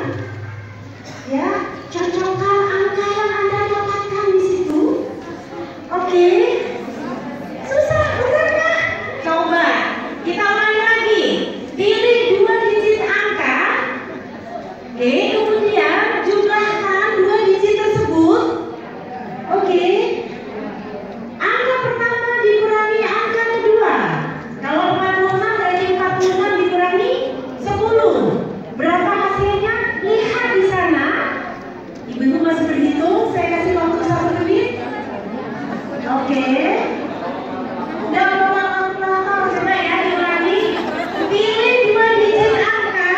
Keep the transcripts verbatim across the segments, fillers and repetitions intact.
Ya, cocokkan angka yang Anda dapatkan di situ. Oke. Susah, benar nggak? Coba kita ulangi lagi. Pilih dua digit angka. Oke, kemudian jumlahkan dua digit tersebut. Oke. Angka pertama dikurangi angka kedua. Kalau empat puluh enam berarti empat puluh enam dikurangi sepuluh. Berapa hasilnya? Lihat di sana. Ibu-ibu masih berhitung. Saya kasih waktu satu menit. Oke. Udah bawa kalkulator, coba ya diulangi. Pilih dua digit angka.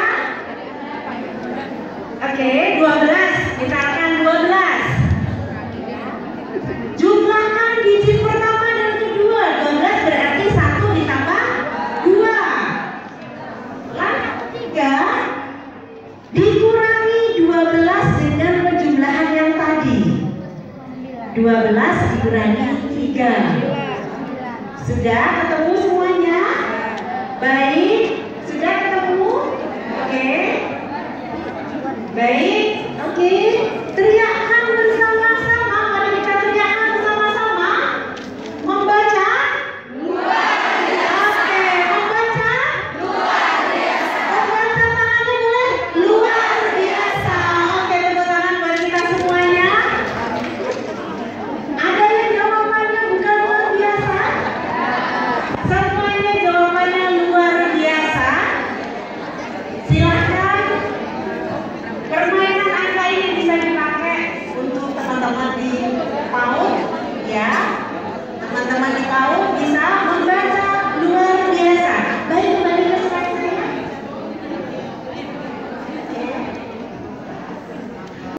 Oke, dua belas. Kita akan dua belas. Jumlahkan digit pertama dan kedua. dua belas berarti satu ditambah dua. Langkah ketiga, dikurangi dua belas dengan penjumlahan yang tadi. dua belas dikurangi tiga. Sudah ketemu semuanya? Baik, sudah ketemu? Oke. Baik.